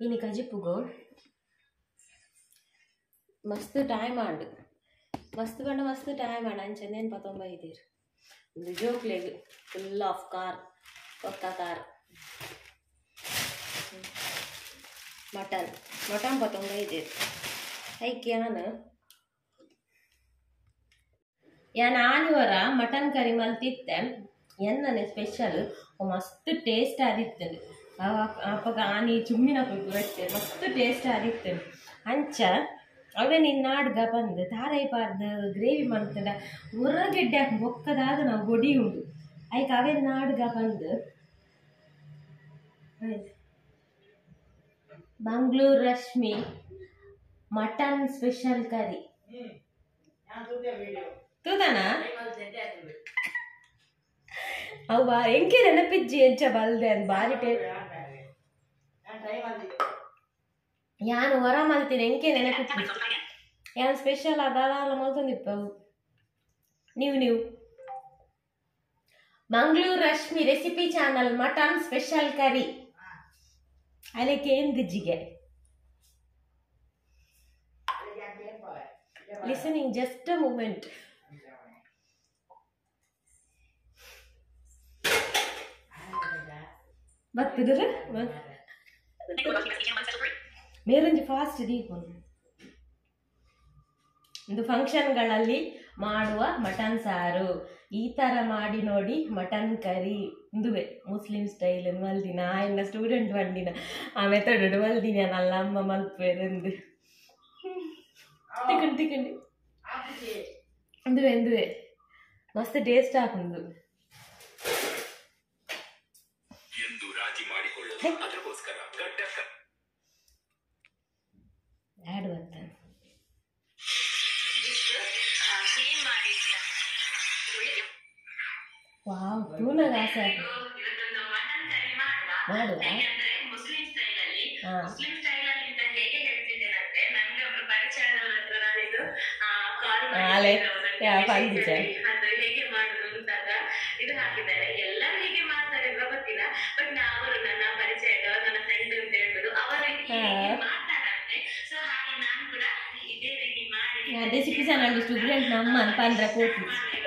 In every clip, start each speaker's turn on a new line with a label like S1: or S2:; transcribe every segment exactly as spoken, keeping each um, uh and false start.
S1: ini kajipugo ಮಸ್ತ್ time and ಮಸ್ತ್ ಬಂಡ ಮಸ್ತ್ ಟೈಮ್ ಆಂಡ್ ಅಂಚಂದೇನು ಪತ್ತೊಂಬೈದೀರು ಒಂದು ಜೋಕ್ಲೆಗ್ ಫುಲ್ ಆಫ್ ಕಾರ್ ಕೊತ್ತ ಕಾರ್ ಮಟನ್ ಮಟನ್ ಪತ್ತೊಂಬೈದೀರು ಐಕ್ ಯಾನು ಯಾನ್ ಆನಿವರ ಮಟನ್ ಕರಿ ಮಲ್ತಿತ್ತೆ ಎನ್ನನೆ ಸ್ಪೆಷಲ್ ಮಸ್ತ್ ಟೇಸ್ಟ್ ಆದಿತ್ತು ಅಪ್ಪಗ ಆನಿ ಚುಮ್ಮಿನ ಬಟ್ಟೆ ಮಸ್ತ್ ಟೇಸ್ಟ್ ಆದಿತ್ತು ಅಂಚ ಅವೇ ನಿನ್ನ ನಾಡ್ಗ ಬಂದು ತಾರೈಪಾರ್ದು ಗ್ರೇವಿ ಮಾಡ್ತಂಡ ಹೊರಗೆಡ್ಡೆ ಹಾಕಿ ಬೊಕ್ಕದಾದ ನಾವು ಗೊಡಿ ಉಂಡು ಐಕ್ ಅವೇ ನಾಡ್ಗ ಬಂದು Mangaluru Rashmi mutton special curry ತೂದಾನ ಅವ್ವ ಎಂಕೆ ನೆನಪಿಜ್ಜಿ ಎಂಚ ಬಲ್ದೆ ಅದು ಬಾರಿ ಟೇ ಯಾನು ಹೊರ ಮಲ್ತೀನಿ ಎಂಕೆ ನೆನಪಿಜ್ಜಿ ಯಾನು ಸ್ಪೆಷಲ್ ಅದಲ್ಲ ಮಲ್ತೊಂದಿಪ್ಪ ನೀವು ನೀವು Mangaluru Rashmi recipe channel mutton special curry ಅದಕ್ಕೆ ಏನ್ ದಿಜ್ಜಿಗೆ ಲಿಸನಿಂಗ್ ಜಸ್ಟ್ ಅ ಮೂಮೆಂಟ್ ಬತ್ತಿದ್ರೆ ಮೇರಂಜಿ ಫಾಸ್ಟ್ ದೀಪೊಂದು ಒಂದು ಫಂಕ್ಷನ್ಗಳಲ್ಲಿ ಮಾಡುವ ಮಟನ್ ಸಾರು ಈ ಥರ ಮಾಡಿ ನೋಡಿ ಮಟನ್ ಕರಿ ಇಂದುವೆ ಮುಸ್ಲಿಂ ಸ್ಟೈಲ್ ಮಲ್ದಿನ ಆಯ್ನ ಸ್ಟೂಡೆಂಟ್ ಬಂದಿನ ಆ ಮೆಥಡ್ ಮಲ್ದಿನ ನಲ್ಲ ಅಮ್ಮ ಮಲ್ಪೇರೆಂದು ತಿಕ್ಕಂಡು ತಿಕ್ಕಂಡು ಇಂದುವೆ ಇಂದುವೆ ಮಸ್ತ್ ಟೇಸ್ಟ್ ಹಾಕುಂದು ಆ್ಯಡ್ ಬರ್ತಾನೆ ವಾವ್ ತೂನಗ ಆಸೆ ಮಾಡುವ ಆಲೆ ಯಾ ಪಂಡಿತ ಇದು ಹಾಕಿದ್ದಾರೆ ಎಲ್ಲ ಹೇಗೆ ಮಾಡ್ತಾರೆ ಅಂತ ಗೊತ್ತಿಲ್ಲ ಬಟ್ ಅವರು ನನ್ನ ಪರಿಚಯದ ನನ್ನ ಫ್ರೆಂಡ್ ಅಂತ ಹೇಳ್ಬೋದು ಅವರು ಮಾತಾಡಂತೆ ಸೊ ಹಾಗೆ ನಾನು ಕೂಡ ಇದೇ ರೀತಿ ಮಾಡಿ ರೆಸಿಪಿ ಚಾನಲ್ ಸ್ಟೂಡೆಂಟ್ ನಮ್ಮ ಅನ್ಪಂದ್ರ ಕೋಟಿ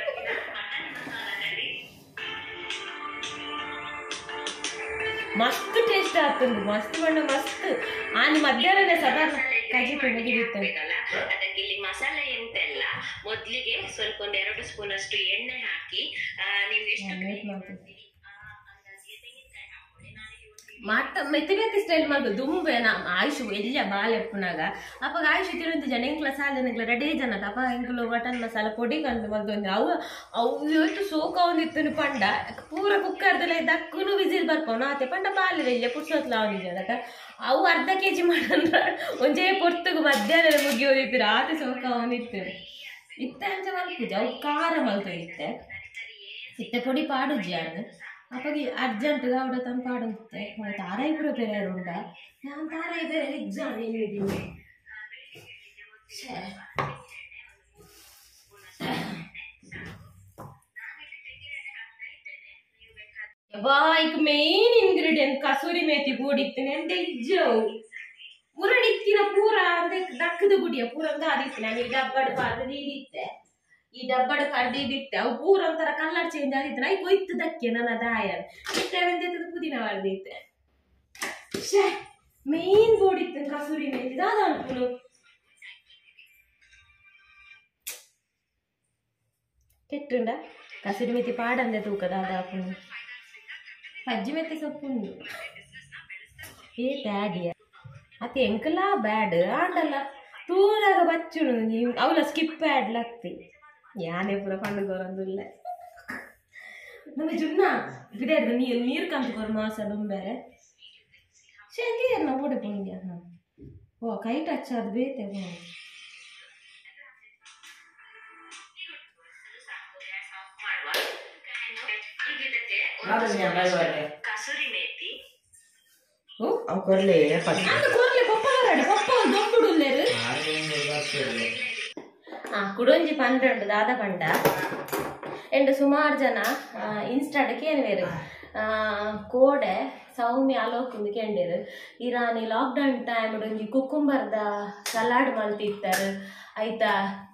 S1: ಮಸ್ತ್ ಟೇಸ್ಟ್ ಆಗ್ತದೆ ಮಸ್ತ್ ಬಣ್ಣ ಮಸ್ತ್ ಆನಿ ಮಧ್ಯಾಹ್ನ ಸಾಧಾರಣ ಕಜಿ ತೆಗೆದಿರ್ತದೆ ಅದಕ್ಕೆ ಇಲ್ಲಿ ಮಸಾಲೆ ಎಂತೆಲ್ಲ ಮೊದಲಿಗೆ ಸ್ವಲ್ಪ ಒಂದು ಎರಡು ಸ್ಪೂನ್ ಅಷ್ಟು ಎಣ್ಣೆ ಹಾಕಿ ನೀವು ಎಷ್ಟು ಮಾತ ಮೆತ್ತಗತ್ತಿ ಸ್ಟೈಲ್ ಮಾಡೋದು ದುಂಬೆ ನಾ ಆಯುಷು ಎಲ್ಲ ಬಾಲ್ ಎಪ್ಪನಾಗ ಅಪ್ಪಾಗ ಆಯುಷು ತಿರುವಂತ ಜನ ಎಂಕ್ಲ ಸಾಲನೆಗ್ಲ ರೆಡೇ ಜನ ಅಪ್ಪ ಎಂಕ್ಲು ಮಟನ್ ಮಸಾಲ ಪೊಡಿ ಕಂದು ಮಲ್ತೊಂದು ಅವು ಅವು ಇವತ್ತು ಸೋಕ ಒಂದಿತ್ತು ಪಂಡ ಪೂರ ಕುಕ್ಕರ್ದಲ್ಲ ದಕ್ಕೂ ವಿಸಿಲ್ ಬರ್ಪವನು ಆತೆ ಪಂಡ ಬಾಲಿ ರೆಲ್ಲೆ ಪುಡ್ಸೋತ್ಲ ಅವನಿಗೆ ಅದಕ್ಕೆ ಅವು ಅರ್ಧ ಕೆ ಜಿ ಮಾಡಂದ್ರ ಒಂಜೇ ಪೊರ್ತುಗು ಮಧ್ಯಾಹ್ನ ಮುಗಿಯೋದಿತ್ತು ಆತೆ ಸೋಕ ಅವನಿತ್ತು ಇತ್ತ ಅಂಚ ಮಲ್ಪುಜ ಅವು ಖಾರ ಮಲ್ತೊಂದಿತ್ತೆ ಸಿತ್ತೆ ಪೊಡಿ ಪಾಡುಜಿ ಅನ್ನು ಅಪ್ಪಾಗಿ ಅರ್ಜೆಂಟ್ ಅವಡ ತಂದು ಪಾಡುತ್ತೆ ತಾರಾಯಿ ಪುರ ಬೇರೆ ಉಂಡ ನಾನು ತಾರಾಯಿ ಬೇರೆ ಎಕ್ಸಾಮ್ ಹೇಳಿದ್ದೀನಿ ಬಾಯ್ಕ್ ಮೇನ್ ಇಂಗ್ರೀಡಿಯಂಟ್ ಕಸೂರಿ ಮೇಥಿ ಪೂಡಿತ್ತೇನೆ ಅಂತ ಇಜ್ಜವು ಪೂರಡಿತ್ತಿನ ಪೂರ ಅಂದ್ರೆ ದಕ್ಕದ ಗುಡಿಯ ಪೂರ ಅಂತ ಆದಿತ್ತು ನಾನು ಈ ಡಬ್ಬಡ ಪಾದ ನೀಡಿತ್ತೆ ಈ ಡಬ್ಬಡ ಕಡ್ದಿದ್ದಿತ್ತೆ ಅವು ಪೂರ ಒಂಥರ ಕಲರ್ ಚೇಂಜ್ ಆಗಿತ್ತು ನೈ ಕೊಯ್ತು ದಕ್ಕೆ ನನ್ನ ದಾಯ ಇಟ್ಟೆ ಪುದೀನ ಮಾಡ್ದಿತ್ತೆ ಮೇನ್ ಬೋಡಿತ್ತು ಕಸೂರಿ ಮೇಥಿ ದಾದ ಅನ್ಪುನು ಕೆಟ್ಟುಂಡ ಕಸೂರಿ ಮೇಥಿ ಪಾಡಂದೆ ತೂಕ ದಾದ ಹಾಪುನು ಪಜ್ಜಿ ಮೆತ್ತೆ ಸೊಪ್ಪುಂಡು ಏ ಬ್ಯಾಡಿಯ ಅತ್ತೆ ಎಂಕಲಾ ಬ್ಯಾಡ್ ಆಂಡಲ್ಲ ತೂರಾಗ ಬಚ್ಚುಡು ಅವಳ ಸ್ಕಿಪ್ ಆಡ್ಲಾಗ್ತಿ ಯಾನೇ ಪೂರ ಪಂಡುಗೋರಂದುಲ್ಲ ನಮಗೆ ಜುನ್ನ ಬಿಡಾಡ್ದು ನೀರು ನೀರು ಕಂತುಕೋರು ಮಾಸಲು ಬೇರೆ ಶಂಗೆ ನಾವು ಓಡಿ ಪುಣ್ಯ ಹಾಂ ಓ ಕೈ ಟಚ್ ಅದು ಬೇತೆ ಹ್ಞೂ ಕಸೂರಿ ಮೇಥಿ ಓ ಅವು ಕೊರ್ಲೆ ಕೊರ್ಲೆ ಪಪ್ಪ ಪಪ್ಪ ದೊಡ್ಡುಡುಲ್ಲೇರು ಆ ಕುಡೊಂಜಿ ಪಂಡ್ರೆಂಡು ದಾದ ಪಂಡ ಎಂಡ್ ಸುಮಾರು ಜನ ಇನ್ಸ್ಟಾಡಕ್ಕೆ ಏನು ಬೇರೆ ಕೋಡೆ ಸೌಮ್ಯ ಅಲೋಕುಂದು ಕೆಂಡೇರು ಇರಾನಿ ಲಾಕ್ಡೌನ್ ಟೈಮ್ ಒಂಜಿ ಕುಕ್ಕುಂಬರ್ದ ಸಲಾಡ್ ಮಲ್ತಿತ್ತಾರೆ ಆಯ್ತಾ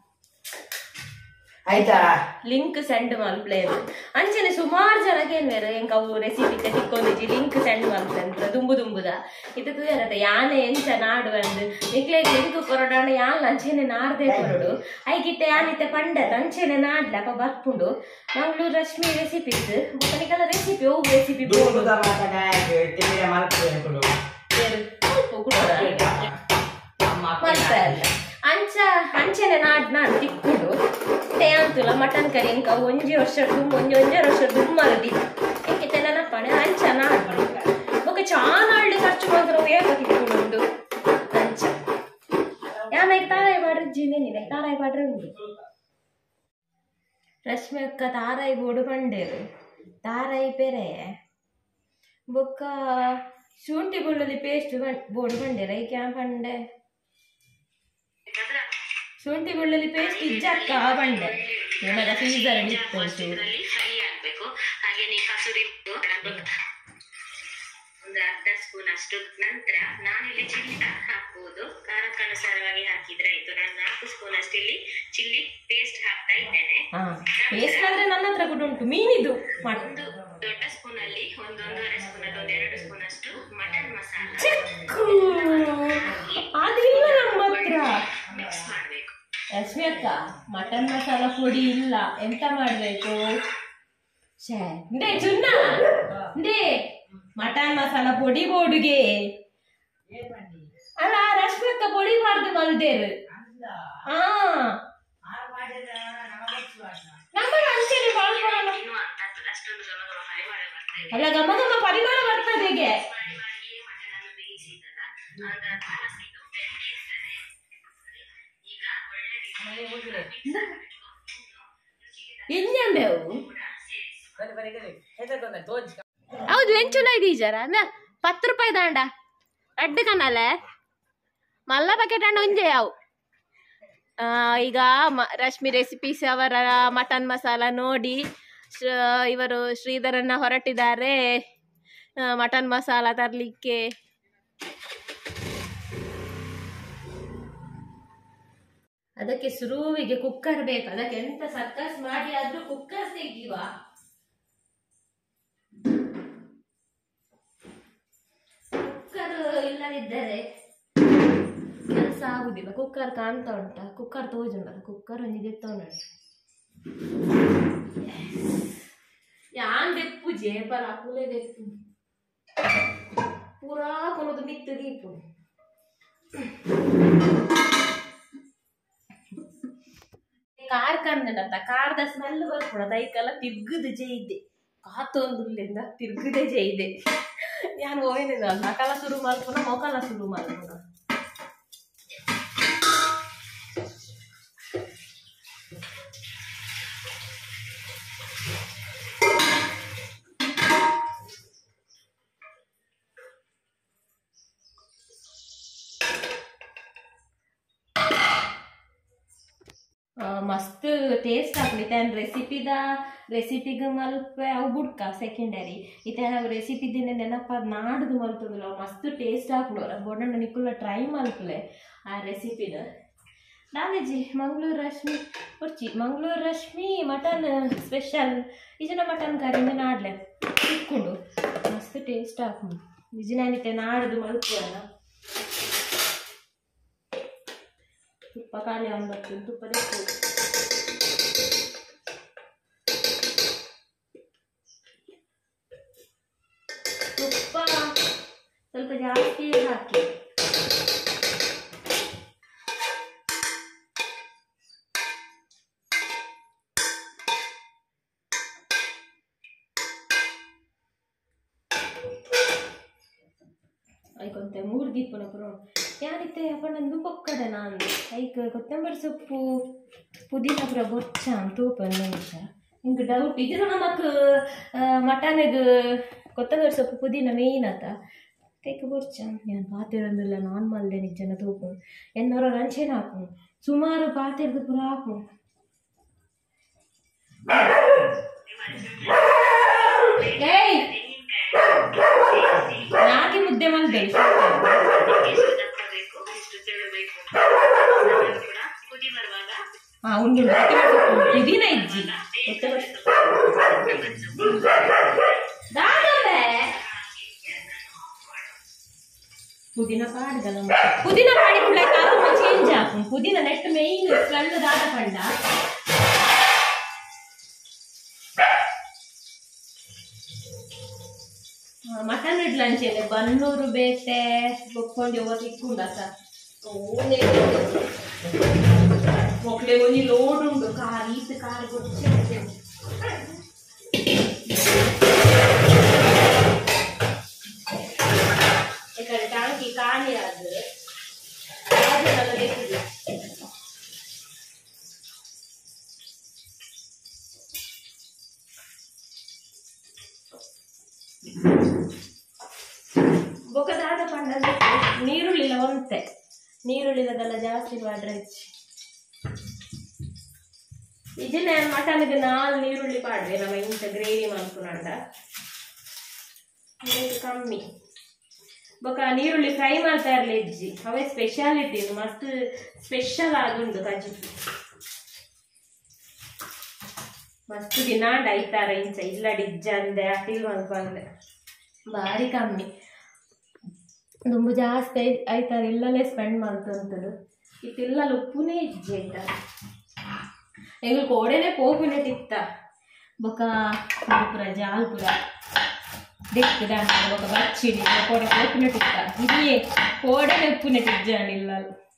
S2: ಆಯ್ತಾ
S1: ಲಿಂಕ್ ಸೆಂಡ್ ಮಲ್ಪ್ಲೇರು ಅಂಚನೆ ಸುಮಾರು ಜನಕ್ಕೆ ಏನ್ವೇರು ಎಂಕ ಅವು ರೆಸಿಪಿ ತಿಕ್ಕೊಂದಿಜಿ ಲಿಂಕ್ ಸೆಂಡ್ ಮಲ್ಪಂತ ದುಂಬು ದುಂಬುದ ಇದಕ್ಕೆ ಏನತ್ತ ಯಾನೆ ಎಂಚ ನಾಡು ಅಂದು ನಿಕ್ಲೆ ಲಿಂಕ್ ಕೊರಡಾಣ ಯಾನ್ ಅಂಚೆನೆ ನಾಡ್ದೆ ಕೊರಡು ಐಗಿತ್ತೆ ಯಾನಿತ್ತೆ ಪಂಡದ ಅಂಚೆನೆ ನಾಡ್ಲ ಅಪ್ಪ ಬರ್ಪುಂಡು ಮಂಗ್ಳೂರು ರಶ್ಮಿ ರೆಸಿಪೀಸ್ ಬೊಕನಿಕಲ ರೆಸಿಪಿ ಓ ರೆಸಿಪಿ ಬೋಡು ಮಲ್ಪಲ್ಲ ಅಂಚ ಅಂಚೆನೆ ನಾಡ್ ನಾಡು ತಿಕ್ಕೊಂಡು ಅಂತಲ್ಲ ಮಟನ್ ಕರಿ ಎಂಕ ಒಂಜಿ ವರ್ಷ ದುಮ್ ಒಂಜಿ ಒಂಜೆ ವರ್ಷ ದುಮ್ಮರದಿ ಎಂಕಿತ್ತೆ ನೆನಪಣೆ ಅಂಚ ನಾಡು ಬೊಕ ಚಾನಾಳ್ಳಿ ಖರ್ಚು ಮಾತ್ರ ಏಕ ತಿಕ್ಕೊಂಡು ಅಂಚ ಯಾನೈಕ್ ತಾರಾಯಿ ಬಾಡ್ರೆ ಜಿನೇನಿದೆ ತಾರಾಯಿ ಬಾಡ್ರೆ ಉಂಟು ರಶ್ಮಿ ಅಕ್ಕ ತಾರಾಯಿ ಬೋಡು ಪಂಡೇರು ತಾರಾಯಿ ಪೆರೆ ಬೊಕ್ಕ ಶುಂಠಿ ಬೆಳ್ಳುಳ್ಳಿ ಪೇಸ್ಟ್ ಬೋಡು ಪಂಡೇರ ಈ ಕ್ಯಾ ಪಂಡೆ ಶುಂಠಿ ಬೆಳ್ಳುಳ್ಳಿ ಪೇಸ್ಟ್ ಇಜ್ಜಕ್ಕ ಬಂಡೆ ಏನಾಗ ಫ್ರೀಜರ್ ಇತ್ತು
S3: ಫ್ರೈ ಆಗ್ಬೇಕು. ಹಾಗೆ ನೀವು ಕಸೂರಿ ಒಂದು ಅರ್ಧ ಸ್ಪೂನ್ ಅಷ್ಟು ನಂತರ ನಾನಿಲ್ಲಿ ಚಿಲ್ಲಿ ಹಾಕ್ಬೋದು. ಖಾರಕ್ಕೆ ಅನುಸಾರವಾಗಿ ಹಾಕಿದ್ರೆ ಆಯ್ತು. ನಾನು ನಾಲ್ಕು ಸ್ಪೂನ್ ಅಷ್ಟು ಇಲ್ಲಿ ಚಿಲ್ಲಿ ಪೇಸ್ಟ್ ಹಾಕ್ತಾ ಇದ್ದೇನೆ.
S1: ಪೇಸ್ಟ್ ಅಂದ್ರೆ ನನ್ನ ಹತ್ರ ಕೂಡ ಉಂಟು ಮೀನಿದು.
S3: ಒಂದು ದೊಡ್ಡ ಸ್ಪೂನ್ ಅಲ್ಲಿ ಒಂದೊಂದೂವರೆ ಸ್ಪೂನ್ ಅಲ್ಲಿ ಒಂದು ಎರಡು ಸ್ಪೂನ್ ಅಷ್ಟು ಮಟನ್ ಮಸಾಲ
S1: ಅದಿಲ್ಲ ನಮ್ಮ ಹತ್ರ.
S3: ಮಿಕ್ಸ್ ಮಾಡ್ಬೇಕು.
S1: ರಶ್ಮಿ ಅಕ್ಕ ಮಟನ್ ಮಸಾಲ ಪುಡಿ ಇಲ್ಲ, ಎಂತ ಮಾಡ್ಬೇಕು? ಚುನ್ನ ಮಟನ್ ಮಸಾಲ ಪೊಡಿ ಬೋಡುಗೆ ಅಲ್ಲ ರಶ್ಮಿ ಅಕ್ಕ ಪೊಡಿ ಮಾಡ್ದು ಮಲ್ದೇರು. ಹಾ ಅಲ್ಲ ಗಮ ಗಮ ಪರಿಮಳ ಬರ್ತದೆ. ಹೀಗೆ ಹೌದು ಎಂಚುಲ ಇದೀಜಾರ ಪತ್ತು ರೂಪಾಯಿ ದಾಂಡ ಅಡ್ಡ ಕನಲ್ಲ ಮಲ್ಲ ಬಕೆಟ್ ಹಣ್ಣು ಒಂಜೆ ಅವು. ಈಗ ರಶ್ಮಿ ರೆಸಿಪೀಸ್ ಅವರ ಮಟನ್ ಮಸಾಲ ನೋಡಿ ಇವರು ಶ್ರೀಧರನ್ನ ಹೊರಟಿದ್ದಾರೆ ಮಟನ್ ಮಸಾಲ ತರಲಿಕ್ಕೆ. ಅದಕ್ಕೆ ಶುರುವಿಗೆ ಕುಕ್ಕರ್ ಬೇಕು. ಅದಕ್ಕೆ ಎಂತ ಸರ್ಕಸ್ ಮಾಡಿ ಆದ್ರೂ ಕುಕ್ಕರ್ ತೆಗಿವ. ಕುಕ್ಕರ್ ಇಲ್ಲದಿದ್ದರೆ ಕೆಲಸ ಆಗುದಿಲ್ಲ. ಕುಕ್ಕರ್ ಕಾಣ್ತಾ ಉಂಟ, ಕುಕ್ಕರ್ ತೋಜುಂಡ ಕುಕ್ಕರ್ ಒಂದಿದೆ ತಗೊಂಡು ಯಾನ್ ದೆಪ್ಪು ಜೇಬಲ ಕುಲೆ ದೆಪ್ಪು ಪೂರಾ ಕೊನದು ಮಿತ್ತು ದೀಪು. ಕಾರ್ ಕಂದನಂತ ಕಾರ್ದ ಸ್ಮೆಲ್ ಬರ್ಕೊಡ ದೈಕೆಲ್ಲ ತಿರ್ಗುದು ಜೈದೆ ಕಾತೊಂದುಲ್ಲಿಂದ ತಿರ್ಗುದೇ ಜೈದೆ. ನಾನು ಹೋಯ್ನಿಲ್ಲ ನಕಲ ಶುರು ಮಾಡ್ಕೊಣ ಮೊಕಲ ಶುರು ಮಾಡ್ಕೊಣ. ಮಸ್ತ್ ಟೇಸ್ಟ್ ಆಗ್ಲಿತ್ತೆ. ರೆಸಿಪಿದ ರೆಸಿಪಿಗೆ ಮಲ್ಪೆ ಅವು ಬುಡ್ಕ ಸೆಕೆಂಡರಿ ಇತ್ತೆ ನಾವು ರೆಸಿಪಿ ದಿನ ನೆನಪ ನಾಡ್ದು ಮಲ್ತಂದಿಲ್ಲ ಮಸ್ತ್ ಟೇಸ್ಟ್ ಹಾಕ್ನೋರ ಬೋಡಣ್ಣ ನಿಕ್ಕುಲ್ಲ ಟ್ರೈ ಮಲ್ಪಲೆ ಆ ರೆಸಿಪಿನ. ನಾವೇಜಿ ಮಂಗಳೂರು ರಶ್ಮಿ ಕೊಡ್ಚಿ ಮಂಗಳೂರು ರಶ್ಮಿ ಮಟನ್ ಸ್ಪೆಷಲ್ ಇಜನ ಮಟನ್ ಕರಿಯಿಂದ ನಾಡ್ಲೆ ಇಕ್ಕೊಂಡು ಮಸ್ತ್ ಟೇಸ್ಟ್ ಹಾಕೊಂಡು ಇಜನಿತ್ತೆ ನಾಡ್ದು ಮಲ್ಪುವಲ್ಲ. ತುಪ್ಪ ಖಾಲಿ ಒಂಬತ್ತು ತುಪ್ಪ ತೆಕ್ಕು. ತುಪ್ಪ ಸ್ವಲ್ಪ ಜಾಸ್ತಿ ಹಾಕಿ. ಐಕೊಂತೆ ಮೂರು ದೀಪನ ಪುರ ಯಾರಿತ್ತೆ ಅಪ್ಪಣ್ಣಂದು ಪೊಕ್ಕಡ ನಾನು ಐಕ್ ಕೊತ್ತಂಬರಿ ಸೊಪ್ಪು ಪುದೀನ ಪುರ ಬೊಚ್ಚ ತೂಪ ನಿಮಿಷ ಹಿಂಗೆ ಡೌಟ್ ಇದು ನಮಕ್ ಮಟನ್ಗೆ ಕೊತ್ತಂಬರಿ ಸೊಪ್ಪು ಪುದೀನ ಮೇಯ್ನ್ ಆತ ಕೈಗೆ ಬೊಚ್ಚ ನಾನು ಪಾತಿರಂದಿಲ್ಲ ನಾನ್ ಮಲ್ದೆ ನಿಜನ ತೂಪು ಎನ್ನೋರ ರಂಚೆನ ಹಾಕು ಸುಮಾರು ಪಾತಿರ್ದು ಪುರ ಹಾಕು. ಏಯ್ ಕೂದಲು
S3: ಎಷ್ಟು ದಪ್ಪ ಬೇಕು ಎಷ್ಟು ತೆಳು ಬೇಕು ಕೂಡ ಕುದಿ ಬರುವಾಗ
S1: ಹಾ ಉಂಡು ಪುದೀನ ಇಜ್ಜಿ ಪುದೀನ ಪಾಡಿದಲ್ಲ ಪುದೀನ ಪಾಡಿ ಕೂಡ ಕಾರಣ ಚೇಂಜ್ ಆಪು ಪುದೀನ ನೆಟ್ ಮೇಯ್ನ್ ಸ್ಮೆಲ್ ದಾದ ಪಂಡ ಮಟನ್ ಇಡ್ಲಂಚೆನೆ ಬನ್ನೂರು ಬೇಟೆ ಬೊಕ್ಕೊಂಡು ಹೋಗೋದು ಇಕ್ಕೊಂಡ ಸರ್ ಮೊಕ್ಲೆ ಒಂದು ಲೋಡ್ ಉಂಟು ಕಾರ್ ಈತ ಕಾರ್ ಗೊಚ್ಚೆ ಯಾಕಂದ್ರೆ ಟಾಂಕಿ ಖಾಲಿ ಆದ್ರೆ ಅದನ್ನೆಲ್ಲ ಬೇಕಿಲ್ಲ ಬೊಕ್ಕದಾದ ಪಂಡ ನೀರುಳ್ಳಿಲ್ಲ ಒಂತೆ ನೀರುಳ್ಳಿದೆಲ್ಲ ಜಾಸ್ತಿ ಮಾಡ್ರೆ ಹೆಚ್ಚು ಇದನ್ನ ಮಟನ್ಗೆ ನಾಲ್ ನೀರುಳ್ಳಿ ಪಾಡ್ವೆ ನಮ್ಮ ಇಂಥ ಗ್ರೇವಿ ಮಾಡ್ಕೊಂಡ ಕಮ್ಮಿ ಬೊಕ್ಕ ನೀರುಳ್ಳಿ ಫ್ರೈ ಮಾಡ್ತಾ ಇರ್ಲಿ ಇಜ್ಜಿ ಅವೇ ಸ್ಪೆಷಾಲಿಟಿ ಮಸ್ತ್ ಸ್ಪೆಷಲ್ ಆಗುಂಡು ಕಜ್ಜಿ ಮಸ್ತ್ ದಿನಾಂಡ್ ಐತಾರ ಇಂಚ ಇಲ್ಲ ಡಿಜ್ಜ ಅಂದೆ ಅಟಿಲ್ ಮಲ್ಪಂದೆ ಭಾರಿ ಕಮ್ಮಿ ತುಂಬ ಜಾಸ್ತಿ ಆಯ್ತಾರೆ ಇಲ್ಲೇ ಸ್ಪೆಂಡ್ ಮಾಡ್ತಂತರು ಇತ್ತಿಲ್ಲ ಉಪ್ಪುನೇ ಇಜ್ಜಿ ಆಯ್ತಾರೆ ಎಂಗ್ಳು ಕೋಡೆನೆ ಪೋಪುನೆ ತಿತ್ತ ಬೊಕ ಪುರ ಜಾಲ್ಪುರ ದಿಕ್ಕದ ಬೊಕ ಬಚ್ಚಿಡಿ ಕೋಡೆ ಪೋಪುನೆ ತಿತ್ತ ಇಲ್ಲಿ ಕೋಡೆನೆ ಉಪ್ಪುನೆ ತಿಜ್ಜಾನಿಲ್ಲ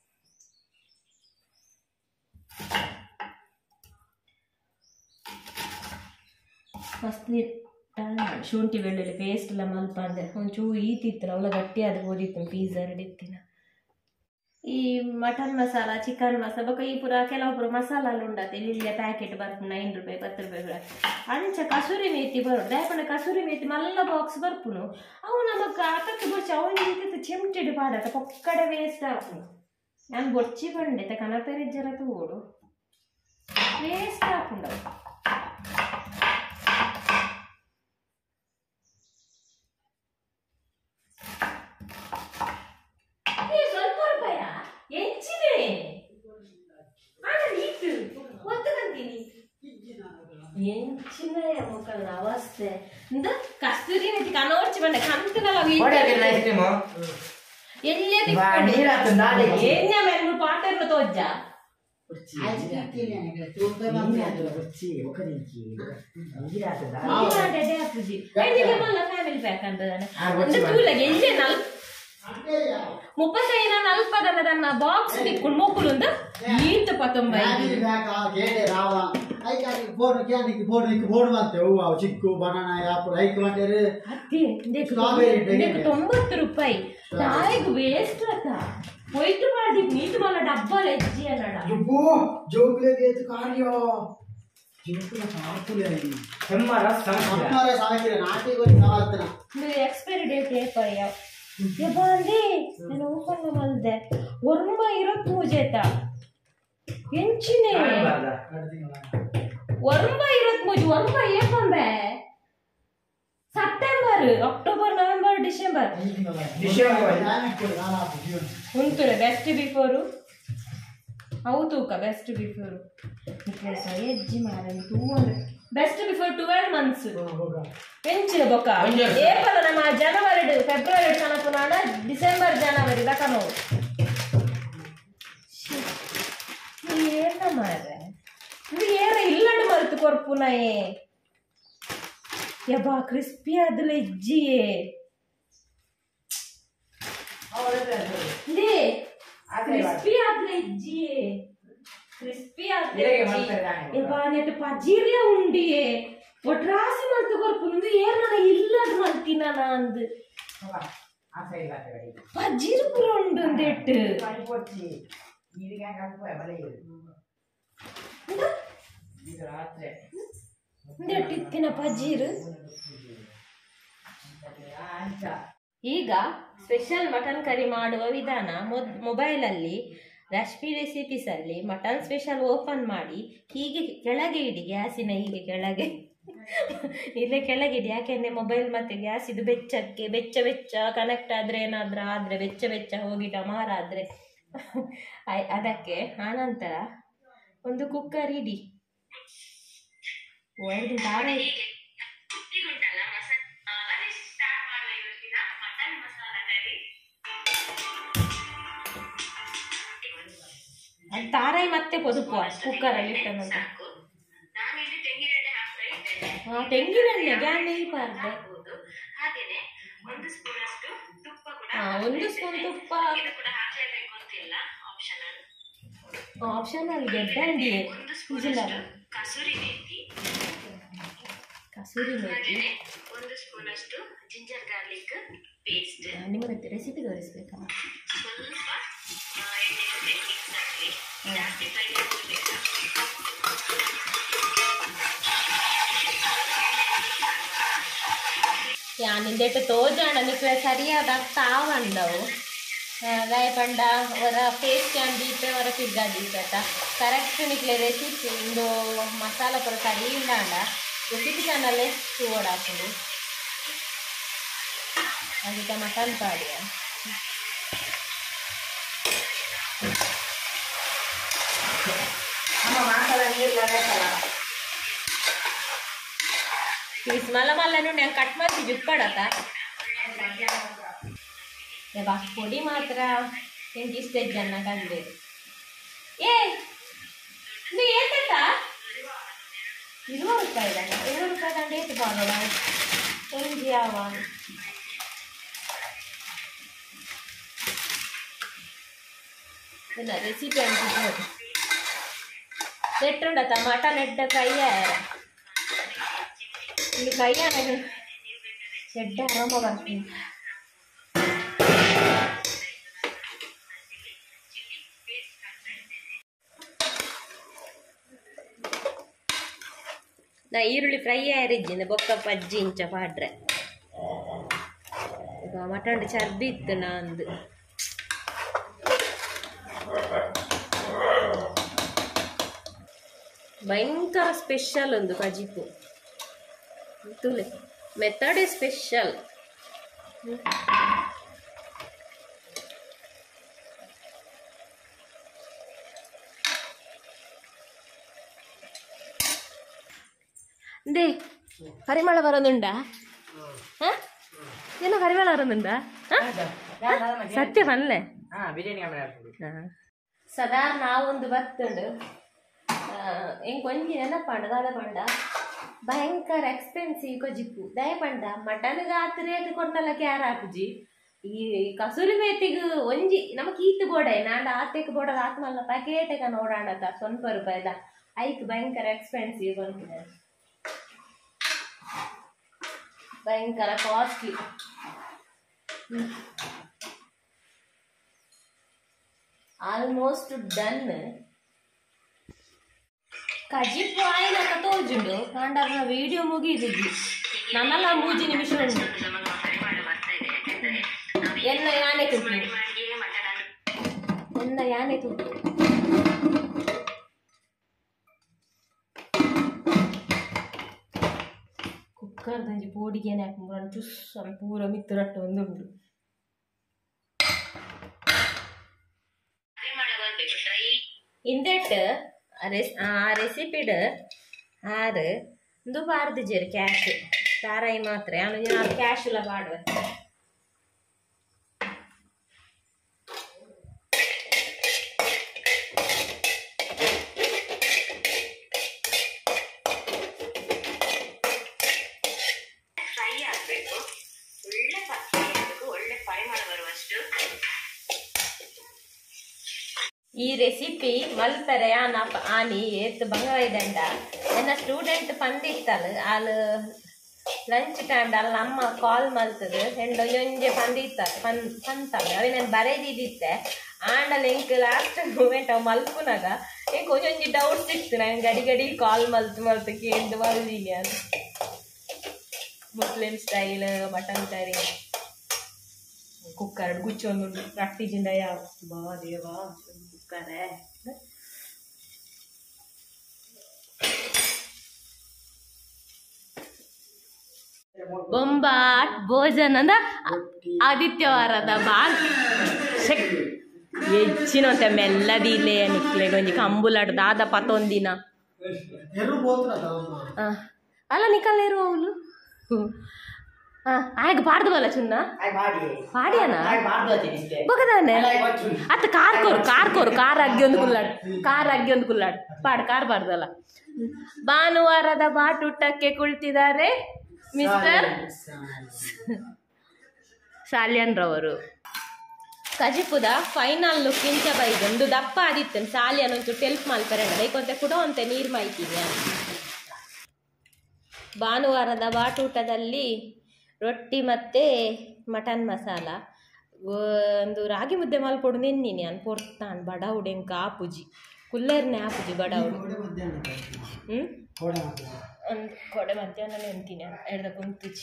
S1: ಮಸ್ತ್ ಶುಂಠಿ ಬೆಳ್ಳುಳ್ಳಿ ಪೇಸ್ಟ್ ಎಲ್ಲ ಮಲ್ಪ ಅಂದ್ರೆ ಒಂಚೂರು ಈತಿತ್ತಲ್ಲ ಅವಳ ಗಟ್ಟಿ ಅದು ಓದಿತ್ತು ಪೀಝಾ ರೆಡಿತ್ತಿನ ಈ ಮಟನ್ ಮಸಾಲ ಚಿಕನ್ ಮಸಾಲ ಬೊಕ್ಕ ಈ ಪುರ ಕೆಲವು ಪುರ ಮಸಾಲ ಉಂಡತ್ತೆ ಇಲ್ಲಿ ಪ್ಯಾಕೆಟ್ ಬರ್ಪುನ ಐದು ರೂಪಾಯಿ ಪತ್ತು ರೂಪಾಯಿ ಅಂಚ ಕಸೂರಿ ಮೇಥಿ ಬರೋದು ದಯಪಂಡ ಕಸೂರಿ ಮೇಥಿ ಮಲ್ಲ ಬಾಕ್ಸ್ ಬರ್ಪುನು ಅವು ನಮಕ್ ಅಕ್ಕಕ್ಕೆ ಬೊಚ್ಚ ಅವನಿಗೆ ಚೆಮ್ಟಿಡು ಪಾಡತ್ತ ಪೊಕ್ಕಡೆ ವೇಸ್ಟ್ ಆಪುನು ನಾನು ಬೊಚ್ಚಿ ಬಂಡೆ ಕನಪೆರಿಜ್ಜರ ತೂಡು ವೇಸ್ಟ್ ಆಪುಂಡವು ಅವಸ್ಥೆ ಕಸ್ತೂರಿ ಮೇಥಿ ಕನೋರ್ಚಿ ಬಂಡೆ ಕಂತನಲ್ಲ ಎಲ್ಲೂ ಪಾಟರ್ನ ತೋಜ್ಜ ಫ್ಯಾಮಿಲಿ ಪ್ಯಾಕ್ ಅಂತ ಎಲ್ಲೇ ನಲ್ ಮುಪ್ಪತ್ತೈದು ನಲ್ಪದನ್ನ ತನ್ನ ಬಾಕ್ಸ್ ತಿಕ್ಕೊಂಡು ಮೂಕುಲು ಅಂತ ಈತ ಪತ್ತೊಂಬೈ ತೊಂಬತ್ತು ರೂಪಾಯಿ ತಾಯಿಗೆ ವೇಸ್ಟ್ ಅತ್ತ ಹೋಯ್ತು ಮಾಡಿ ನೀಟ್ ಮಲ್ಲ ಡಬ್ಬ ಹೆಜ್ಜಿ ಅನ್ನಡ ಎಕ್ಸ್ಪೈರಿ ಡೇಟ್ ಏಪಯ್ಯ ಯಬ್ಬಾಂದಿ ನಾನು ಓಪನ್ ಮಲ್ದೆ ಒರ್ಮ ಇರೋದ್ ಪೂಜೆತ ಎಂಚಿನೇ ಒರ್ಮ ಇರೋದ್ ಪೂಜೆ ಒರ್ಮ ಏಪಂಬೆ ಸೆಪ್ಟೆಂಬರ್ ಅಕ್ಟೋಬರ್ ನವೆಂಬರ್ ಡಿಸೆಂಬರ್ ಉಂಟುರೆ ಬೆಸ್ಟ್ ಬಿಫೋರು ಅವು ತೂಕ ಬೆಸ್ಟ್ ಬಿಫೋರು ಹೆಜ್ಜಿ ಮಾರ two hundred best before twelve months ಹೆಂಚಿನ ಬೊಕ್ಕ ಏಪ್ರಿಲ್ ನಮ್ಮ ಜನವರಿ ಫೆಬ್ರವರಿ ತನಕ ನಾಡ ಡಿಸೆಂಬರ್ ಜನವರಿ ದಕ ನೋವು ಏನ ಮಾರೆ ಇದು ಏನ ಇಲ್ಲಂಡು ಮರೆತು ಕೊರ್ಪುನಯೇ ಯಬ್ಬಾ ಕ್ರಿಸ್ಪಿ ಆದಲ ಇಜ್ಜಿಯೇ ಕ್ರಿಸ್ಪಿ ಆದಲ ಇಜ್ಜಿಯೇ ಕ್ರಿಸ್ಪಿ ಆದಲ ಯಬ್ಬಾ ನೆಟ್ ಪಜೀರ್ಲೆ ಉಂಡಿಯೇ ಒಟ್ರಾಸಿ ಮಲ್ತು ಕೊರ್ಪುನು ಏನ ಇಲ್ಲಡು ಮಲ್ತಿನ ನಾಂದು ಪಜೀರ್ ಪುರ ಉಂಡು ಅಂದೆಟ್ ಇತ್ತಿನ ಪಜೀರ್ ಈಗ ಸ್ಪೆಷಲ್ ಮಟನ್ ಕರಿ ಮಾಡುವ ವಿಧಾನ ಮೊಬೈಲ್ ಅಲ್ಲಿ ರೆಸಿಪಿ ರೆಸಿಪೀಸ್ ಅಲ್ಲಿ ಮಟನ್ ಸ್ಪೆಷಲ್ ಓಪನ್ ಮಾಡಿ ಹೀಗೆ ಕೆಳಗೆ ಇಡಿ ಗ್ಯಾಸಿನ ಹೀಗೆ ಕೆಳಗೆ ಇಲ್ಲೇ ಕೆಳಗಿದೆ, ಯಾಕೆಂದ್ರೆ ಮೊಬೈಲ್ ಮತ್ತೆ ಗ್ಯಾಸ್ ಇದು ಬೆಚ್ಚಕ್ಕೆ ಬೆಚ್ಚ ಬೆಚ್ಚ ಕನೆಕ್ಟ್ ಆದರೆ ಏನಾದ್ರೂ ಆದರೆ ಬೆಚ್ಚ ಬೆಚ್ಚ ಹೋಗಿ ಡಮಾರ ಆದರೆ ಅದಕ್ಕೆ. ಆನಂತರ ಒಂದು ಕುಕ್ಕರ್ ಇಡಿ, ಎರಡು ತಾರ ತಾರಾಯಿ ಮತ್ತೆ ಕೊದುಕುವ ಕುಕ್ಕರಲ್ಲಿ ಇಟ್ಟನಂತ. ಹಾ ತೆಂಗಿನೆಣ್ಣೆ ಗ್ಯಾನ್ ಇರಬಾರ್ದು. ಹಾ ಒಂದು ಸ್ಪೂನ್ ತುಪ್ಪ ಆಪ್ಷನಲ್. ಗೆಡ್ಡೆ ಕಸೂರಿ ಮೇಥಿ, ಕಸೂರಿ ಮೇಥಿ ಒಂದು ಸ್ಪೂನ್ ಅಷ್ಟು ಜಿಂಜರ್ ಗಾರ್ಲಿಕ್ ಪೇಸ್ಟ್. ನಿಮಗೆ ರೆಸಿಪಿ ತೋರಿಸ್ಬೇಕಲ್ಲ, ಸ್ವಲ್ಪ ಎಣ್ಣೆ ಜೊತೆ ಮಿಕ್ಸ್ ಆಗಲಿ, ಜಾಸ್ತಿ ಫ್ರೈ ಮಾಡಬೇಕು. ಯಾನಿಂದೇಟು ತೋಜಾಣ ನಿಕ್ಕೆ ಸರಿಯಾದ ತಾವಂಡವು ಗಾಯ ಪಂಡ ಅವರ ಫೇಸ್ ಕ್ಯಾಂಡೀಟ್ ಅವರ ಪಿಗ್ಗಾಡೀಟ ಕರೆಕ್ಟ್ ನಿಕ್ಲೆ ರೆಸಿಪಿ ಇಂದು ಮಸಾಲ ಪುರ ಸರಿ ಇಲ್ಲಾಂಡ ರೆಸಿಪಿ ಚಾನಲ್ಲೇ ಓಡಾಕೊಂಡು ಅದಕ್ಕೆ ಮಸಾಲೆ ಪಾಡಿಯ ಪೀಸ್ ಮಲ್ಲ ಮಲ್ಲನು ನಾನು ಕಟ್ ಮಾಡಿ ಬಿಟ್ಪಡತ್ತ ಬಾ ಪೊಡಿ ಮಾತ್ರ ಎಂಟು ಇಷ್ಟ ಜನ ಕಂಡಿದ್ದು. ಏ ನೀ ಏತ ಇರುವ ರೂಪಾಯಿ ಇದ್ದಾನೆ, ಇರುವ ರೂಪಾಯಿ ಕಂಡು ಏತು ಬಾಗೋಣ ಎಂಜಿ ಯಾವ ಇಲ್ಲ ರೆಸಿಪಿ ಅಂತಿದ್ದು ನೆಟ್ಟುಂಡತ್ತ ಮಟನ್ ಎಡ್ಡ ಕೈಯ ಇಲ್ಲಿ ಕೈಯ ಎಡ್ಡ ಆರಾಮ ಬರ್ತೀನಿ. ನಾ ಈರುಳ್ಳಿ ಫ್ರೈ ಆರಿದ್ದೀನಿ ಬೊಕ್ಕ ಪಜ್ಜಿ ಇಂಚ ಪಾಡ್ರೆ ಈಗ ಮಟನ್ ಚರ್ಬಿ ಇತ್ತು ನಂದು. ಭಯಂಕರ ಸ್ಪೆಷಲ್ ಒಂದು ಕಜಿಪು ತುಲೆ ಮೆಥಡೇ ಸ್ಪೆಷಲ್. ದೇ ಪರಿಮಳ ಬರೋದುಂಡಾ? ಏನೋ ಪರಿಮಳ ಬರೋದುಂಡಾ? ಸತ್ಯ ಬನ್ಲೆ ಸಾಧಾರಣ ನಾವೊಂದು ಬರ್ತುಂಡು ಹೆಂಗೆ ಕೊಂಚಿ ನೆನಪಂಡ ದಾದ ಪಂಡ ಭಯಂಕರ ಎಕ್ಸ್ಪೆನ್ಸಿವ್ ಕೊಜಿಪ್ಪು ದಯ ಪಂಡ ಮಟನ್ಗೆ ಆತ ರೇಟ್ ಕೊಟ್ಟಲ್ಲ ಕ್ಯಾರ ಹಾಕುಜಿ ಈ ಕಸೂರಿ ಮೇತಿಗೆ ಒಂಜಿ ನಮಗೆ ಈತ್ ಬೋಡೆ ನಾಂಡ ಆತೆಗೆ ಬೋಡದ ಆತ್ಮಲ್ಲ ಪ್ಯಾಕೆಟ್ಗ ನೋಡಾಣದ ಸ್ವಲ್ಪ ರೂಪಾಯಿದ ಐಕ್ ಭಯಂಕರ ಎಕ್ಸ್ಪೆನ್ಸಿವ್ ಬಂದಿದೆ, ಭಯಂಕರ ಕಾಸ್ಟ್ಲಿ. Almost done. ಕಜಿಪ್ಪು ಆಯ್ನ ತೋಜುಂಡು ಕಾಂಡರ್ನ ವಿಡಿಯೋ ಮುಗಿದಿದ್ದಿ ನನ್ನಲ್ಲ ಮೂಜಿ ನಿಮಿಷ ಉಂಟು. ಎನ್ನ ಯಾನೆ ತುಟ್ಟು ಎನ್ನ ಯಾನೆ ತುಟ್ಟು ಕುಕ್ಕರ್ ದಂಜಿ ಪೋಡಿಗೆನೆ ಹಾಕಿ ಚುಸ್ ಅಂತ ಪೂರ ಮಿತ್ತರಟ್ಟು ಒಂದುಂಡು. ಇಂದೆಟ್ ಆ ರೆಸಿಪಿಡ್ ಆರು ಒಂದು ಬಾರ್ದು ಜೇರು ಕ್ಯಾಶ್ ತಾರಾಯಿ ಮಾತ್ರ ಅವನು ಕ್ಯಾಶ್ ಎಲ್ಲ ಮಾಡುವ. ಫ್ರೈ ಆಗಬೇಕು, ಒಳ್ಳೆ ಫ್ರೈ ಆಗಬೇಕು, ಒಳ್ಳೆ ಪರಿಮಳ ಬರುವಷ್ಟು. ಈ ರೆಸಿಪಿ ಮಲ್ಪರೆ ಆನ ಆನಿ ಎತ್ತು ಬಂಗವೈದಂಡ ನನ್ನ ಸ್ಟೂಡೆಂಟ್ ಪಂದಿತ್ತಲ್ಲ ಆಲು ಲಂಚ್ ಟೈಮ್ ಅಲ್ಲ ಅಮ್ಮ ಕಾಲ್ ಮಲ್ತದು ಹೆಂಡು ಒಂಜೊಂಜೆ ಪಂದಿತ್ತ ಪನ್ ಪಂತಲ್ಲ ಅవి ನಾನು ಬರೆದಿದ್ದಿತ್ತೆ ಆಂಡಲ್ಲ ಎಂಕ್ ಲಾಸ್ಟ್ ಮೂಮೆಂಟ್ ಅವು ಮಲ್ಪುನಾಗ ಎಂಕ್ ಒಂಜೊಂಜಿ ಡೌಟ್ಸ್ ಇತ್ತು ನಾನು ಗಡಿ ಗಡಿ ಕಾಲ್ ಮಲ್ತು ಮಲ್ತು ಕೇಂದು ಮಲ್ದೀನಿ ಅಂತ. Muslim style mutton curry cooker ಗುಚ್ಚೊಂದು ರಟ್ಟಿ ಜಿಂಡ ಯಾವ ಬಾ ದೇವಾ ಕುಕ್ಕರೇ ಬೊಂಬಾಟ್ ಭೋಜನದ ಆದಿತ್ಯವಾರದ ಬಾಲ್ ಹೆಚ್ಚಿನಂತೆ ಮೆಲ್ಲದಿಲ್ಲೇ ನಿಕ್ಲೆ ಗೊಂಜಿ ಕಂಬುಲಾಡು ದಾದ ಪತೊಂದಿನ ಅಲ್ಲ ನಿಕಲ್ಲೇರು ಅವಳು ಆಯ್ಕೆ ಪಾಡ್ದು ಬಲ್ಲ ಚುನ್ನ ಪಾಡಿಯನಾ ಬಗದಾನೆ ಅತ್ತ ಕಾರ್ ಕೋರು ಕಾರ್ ಕೋರು ಕಾರ್ ಅಗ್ಗಿ ಒಂದು ಕುಲ್ಲಾಡು ಕಾರ್ ಅಗ್ಗಿ ಒಂದು ಕುಲ್ಲಾಡು ಪಾಡು ಕಾರ್ ಬಾರ್ದಲ್ಲ. ಭಾನುವಾರದ ಬಾಟೂಟಕ್ಕೆ ಕುಳಿತಿದ್ದಾರೆ ಮಿಸ್ಟರ್ ಸಾಲ್ಯನ್ ರವರು. ಕಜಿಪುದ ಫೈನಲ್ ಲುಕ್ ಇಂಚ ಬೈದೊಂದು ದಪ್ಪ ಆದಿತ್ತೇನೆ ಸಾಲಿಯನ್ ಒಂಚು ಟೆಲ್ಪ್ ಮಲ್ಪರೆಂಡ ಲೈಕೊಂತೆ ಕೂಡ ಅಂತೆ ನೀರು ಮಾಯ್ತೀನಿ. ಭಾನುವಾರದ ಬಾಟೂಟದಲ್ಲಿ ರೊಟ್ಟಿ ಮತ್ತು ಮಟನ್ ಮಸಾಲ ಒಂದು ರಾಗಿ ಮುದ್ದೆ ಮಲ್ಪೊಡು ನಿನ್ನಿನಿ ಅನ್ ಪೊರ್ತಾನ್ ಬಡ ಉಡೆಂಕ ಆಪುಜಿ ಕುಲ್ಲೇರ್ನೆ ಆಪುಜಿ ಬಡ ಉಡು ಹ್ಞೂ ಒಂದು ಕೊಡೆ ಮಧ್ಯಾಹ್ನ ನೆನ್ತೀನಿ ಎಡ್ದ ಕುಂತುಜಿ.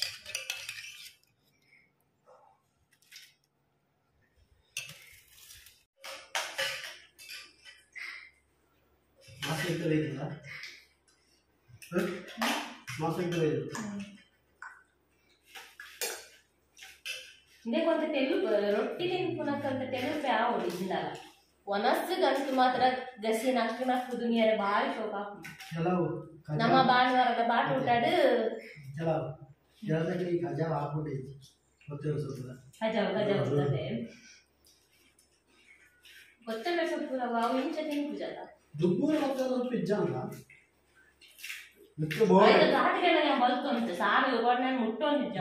S1: ಇಂದೇ ಕೊಂತ ತೆಲು ರೊಟ್ಟಿ ತಿನ್ಪುನಕ್ಕಂತ ತೆಲುಪೆ ಆವಡು ಇಂದಲ್ಲ ಒನಸ್ಸು ಗಂಟು ಮಾತ್ರ ಗಸಿ ನಕ್ಕು ನಕ್ಕು ದುನಿಯಾರೆ ಭಾರಿ ಶೋಕ ನಮ್ಮ ಭಾನುವಾರದ ಬಾಟೂಟಾಡು ಖಜಾವ್ ಖಜಾವ್ ಬರ್ತದೆ ಗೊತ್ತಲ್ಲ ಸೊಪ್ಪು ಅವು ಇಂಚ ತಿನ್ಪು ಜಲ ಘಾಟಿಗೆಲ್ಲ ನಾವು ಬಲ್ತುಂಟು ಸಾರು ಕೊಡ್ನ ಮುಟ್ಟೊಂದಿದ್ದ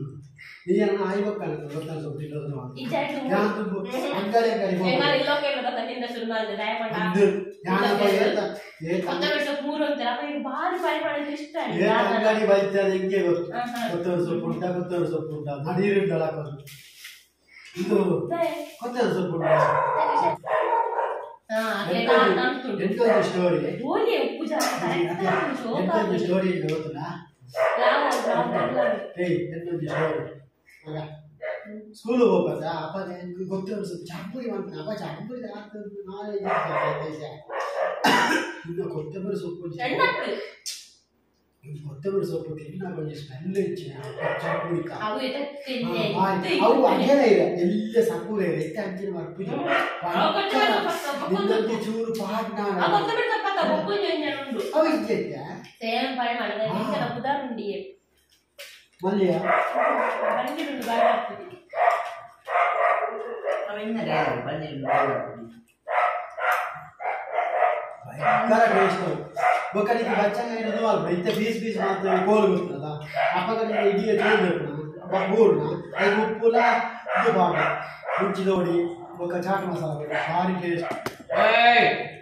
S1: ಮೂರು ಅಂತಾರೆ ಭಾರಿ ಬಾರಿ ಮಾಡೋದು ಇಷ್ಟ
S2: ಕೊತ್ತಂಬರಿ ಸೊಪ್ಪು ಉಂಟ ಕೊತ್ತಂಬರಿ ಸೊಪ್ಪು ಉಂಟ ನಡೀರುಂಟಲ್ಲ ಇದು ಕೊತ್ತಂಬರಿ ಸೊಪ್ಪು ಉಂಟ ಎಂಟೊಂದು ಸ್ಟೋರಿ ಎಂಟೊಂದು ಸ್ಟೋರಿ ಇದೆ ಗೊತ್ತಲ್ಲ ಏಯ್ ಎಂಟೊಂದು ಸ್ಟೋರಿ ಸ್ಕೂಲ್ ಹೋಗ್ಬಾರ್ದ ಅಪ್ಪ ಗೊತ್ತವ್ರು ಸ್ವಲ್ಪ ಚಾಪುರಿ ಮಾಡ್ತಾನೆ ಅಪ್ಪ ಚಾಪುರಿ ನಾಲೆಜ್ ಇನ್ನು ಕೊತ್ತಂಬರಿ ಸೊಪ್ಪು ಕೊತ್ತಂಬರಿ ಸೊಪ್ಪು ತಿನ್ನ ಕೊಂಚ ಸ್ಮೆಲ್ ಇಚ್ಚೆ ಚಾಪುರಿ ಅವು ಅಗೇನ ಇದೆ ಎಲ್ಲ ಸಪೂರ ಇದೆ ಎಷ್ಟೇ ಅಂಚಿನ ಮರ್ಪುಜ ನಿನ್ನಂತೆ ಚೂರು ಪಾಟ್ ನಾನು ಅವು ಇದ್ದೆ ಮಲ್ಯ ಭಯಂಕರ ಟೇಸ್ಟ್ ಬೊಕ್ಕನಿಗೆ ಬಚ್ಚಂಗ ಏನದು ಅಲ್ಪ ಇಂತ ಬೀಸ್ ಬೀಸ್ ಮಾತ್ರ ಕೋಲು ಗೊತ್ತದ ಅಪ್ಪಗನಿಗೆ ಇಡಿಯ ಚೋಳ್ಬೇಕು ಬೂರ್ಣ ಅದು ಉಪ್ಪುಲ ಇದು ಬಾಂಬ ಮುಂಚಿದೋಡಿ ಬೊಕ್ಕ ಚಾಟ್ ಮಸಾಲ ಭಾರಿ ಟೇಸ್ಟ್